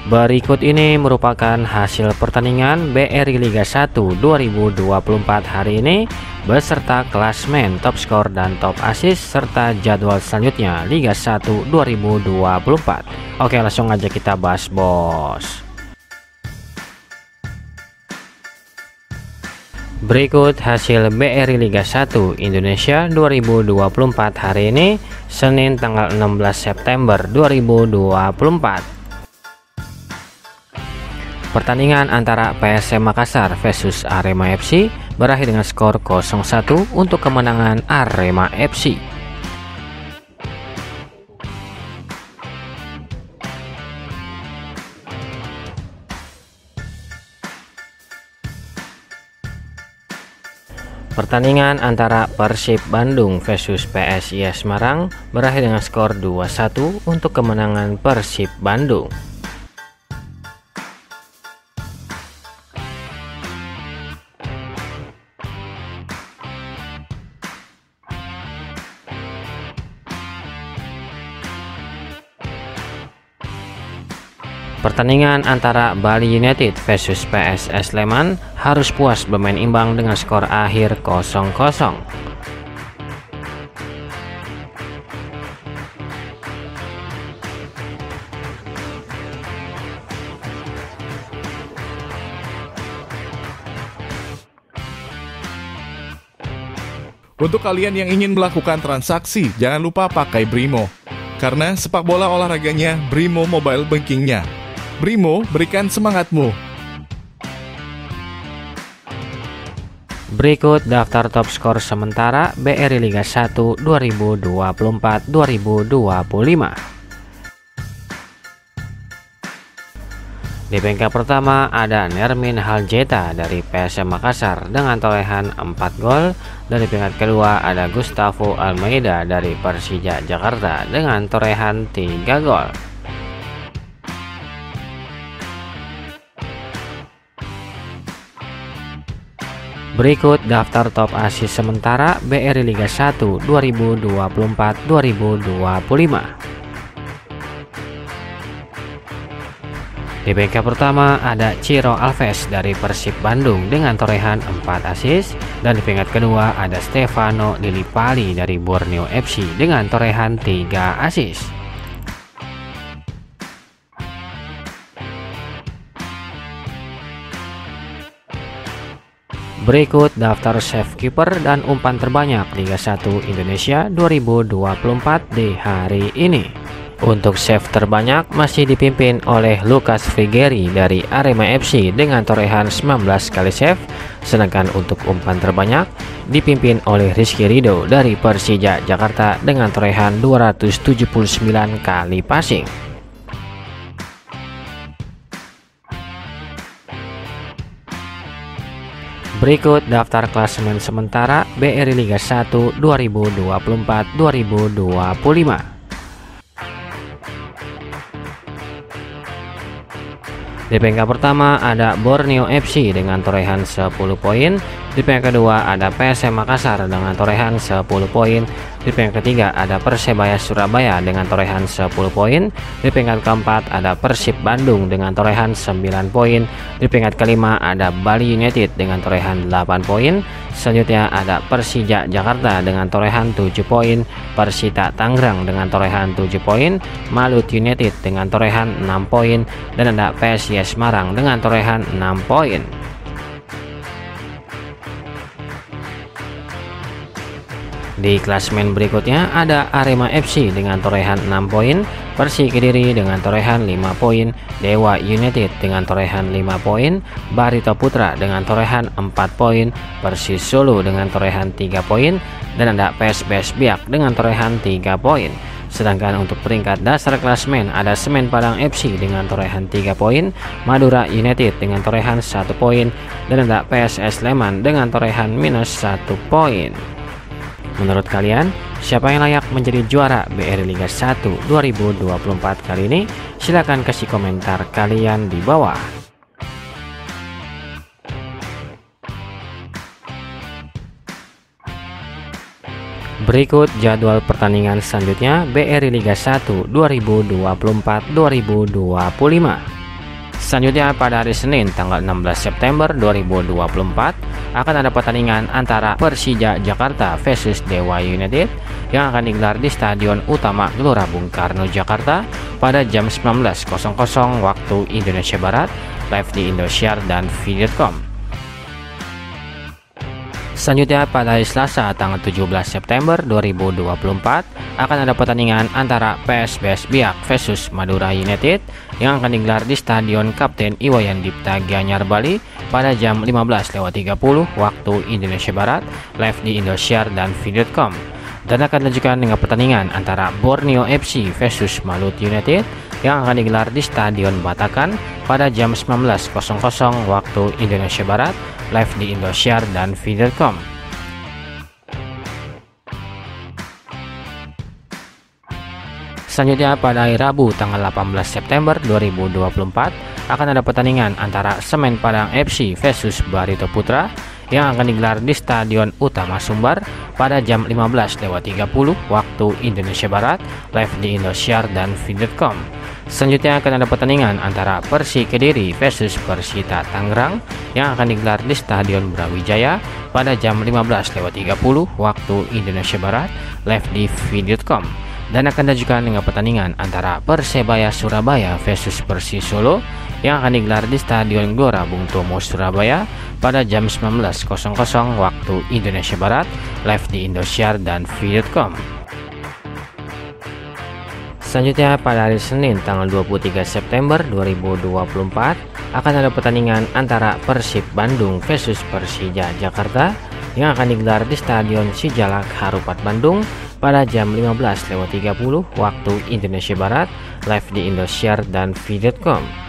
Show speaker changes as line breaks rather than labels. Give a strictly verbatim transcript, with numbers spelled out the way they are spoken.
Berikut ini merupakan hasil pertandingan B R I Liga satu dua ribu dua puluh empat hari ini beserta klasmen, top skor dan top assist serta jadwal selanjutnya Liga satu dua ribu dua puluh empat. Oke, langsung aja kita bahas, bos. Berikut hasil B R I Liga satu Indonesia dua ribu dua puluh empat hari ini Senin tanggal enam belas September dua ribu dua puluh empat. Pertandingan antara P S M Makassar versus Arema F C berakhir dengan skor nol satu untuk kemenangan Arema F C. Pertandingan antara Persib Bandung versus P S I S Semarang berakhir dengan skor dua satu untuk kemenangan Persib Bandung. Pertandingan antara Bali United versus P S S Sleman harus puas bermain imbang dengan skor akhir nol nol.
Untuk kalian yang ingin melakukan transaksi, jangan lupa pakai Brimo. Karena sepak bola olahraganya Brimo Mobile Bankingnya. Brimo, berikan semangatmu.
Berikut daftar top skor sementara B R I Liga satu dua ribu dua puluh empat dua ribu dua puluh lima. Di peringkat pertama ada Nermin Haljeta dari P S M Makassar dengan torehan empat gol. Dan di peringkat kedua ada Gustavo Almeida dari Persija Jakarta dengan torehan tiga gol. Berikut daftar top assist sementara B R I Liga satu dua ribu dua puluh empat dua ribu dua puluh lima. Di peringkat pertama ada Ciro Alves dari Persib Bandung dengan torehan empat assist. Dan di peringkat kedua ada Stefano Lillipali dari Borneo F C dengan torehan tiga assist. Berikut daftar save keeper dan umpan terbanyak Liga satu Indonesia dua ribu dua puluh empat di hari ini. Untuk save terbanyak masih dipimpin oleh Lucas Frigeri dari Arema F C dengan torehan sembilan belas kali save, sedangkan untuk umpan terbanyak dipimpin oleh Rizky Ridho dari Persija Jakarta dengan torehan dua ratus tujuh puluh sembilan kali passing. Berikut daftar klasemen sementara B R I Liga satu dua ribu dua puluh empat dua ribu dua puluh lima. Di peringkat pertama ada Borneo F C dengan torehan sepuluh poin. Di peringkat kedua ada P S M Makassar dengan torehan sepuluh poin. Di peringkat ketiga ada Persebaya Surabaya dengan torehan sepuluh poin. Di peringkat keempat ada Persib Bandung dengan torehan sembilan poin. Di peringkat kelima ada Bali United dengan torehan delapan poin. Selanjutnya ada Persija Jakarta dengan torehan tujuh poin, Persita Tangerang dengan torehan tujuh poin, Malut United dengan torehan enam poin, dan ada P S I S Semarang dengan torehan enam poin. Di klasemen berikutnya ada Arema F C dengan torehan enam poin, Persik Kediri dengan torehan lima poin, Dewa United dengan torehan lima poin, Barito Putra dengan torehan empat poin, Persis Solo dengan torehan tiga poin, dan ada P S B S Biak dengan torehan tiga poin. Sedangkan untuk peringkat dasar klasemen ada Semen Padang F C dengan torehan tiga poin, Madura United dengan torehan satu poin, dan ada P S S Sleman dengan torehan minus satu poin. Menurut kalian, siapa yang layak menjadi juara B R I Liga satu dua ribu dua puluh empat kali ini? Silahkan kasih komentar kalian di bawah. Berikut jadwal pertandingan selanjutnya B R I Liga satu dua ribu dua puluh empat dua ribu dua puluh lima. Selanjutnya pada hari Senin tanggal enam belas September dua ribu dua puluh empat akan ada pertandingan antara Persija Jakarta versus Dewa United yang akan digelar di Stadion Utama Gelora Bung Karno Jakarta pada jam sembilan belas waktu Indonesia Barat, live di Indosiar dan video titik com. Selanjutnya pada hari Selasa tanggal tujuh belas September dua ribu dua puluh empat akan ada pertandingan antara P S B S Biak versus Madura United yang akan digelar di Stadion Kapten Iwayan Dipta Gianyar Bali pada jam lima belas tiga puluh waktu Indonesia Barat, live di Indosiar dan video titik com. Dan akan dilanjutkan dengan pertandingan antara Borneo F C versus Malut United yang akan digelar di Stadion Batakan pada jam sembilan belas waktu Indonesia Barat, live di Indosiar dan video titik com. Selanjutnya pada hari Rabu tanggal delapan belas September dua ribu dua puluh empat akan ada pertandingan antara Semen Padang F C versus Barito Putra yang akan digelar di Stadion Utama Sumbar pada jam lima belas tiga puluh waktu Indonesia Barat, live di Indosiar dan video titik com. Selanjutnya akan ada pertandingan antara Persi Kediri versus Persita Tangerang yang akan digelar di Stadion Brawijaya pada jam lima belas tiga puluh waktu Indonesia Barat, live di video titik com. Dan akan dilanjutkan dengan pertandingan antara Persebaya Surabaya versus Persis Solo yang akan digelar di Stadion Gelora Bung Tomo Surabaya pada jam sembilan belas waktu Indonesia Barat, live di Indosiar dan video titik com. Selanjutnya pada hari Senin tanggal dua puluh tiga September dua ribu dua puluh empat akan ada pertandingan antara Persib Bandung versus Persija Jakarta yang akan digelar di Stadion Sijalak Harupat Bandung pada jam lima belas tiga puluh waktu Indonesia Barat, live di Indosiar dan video titik com.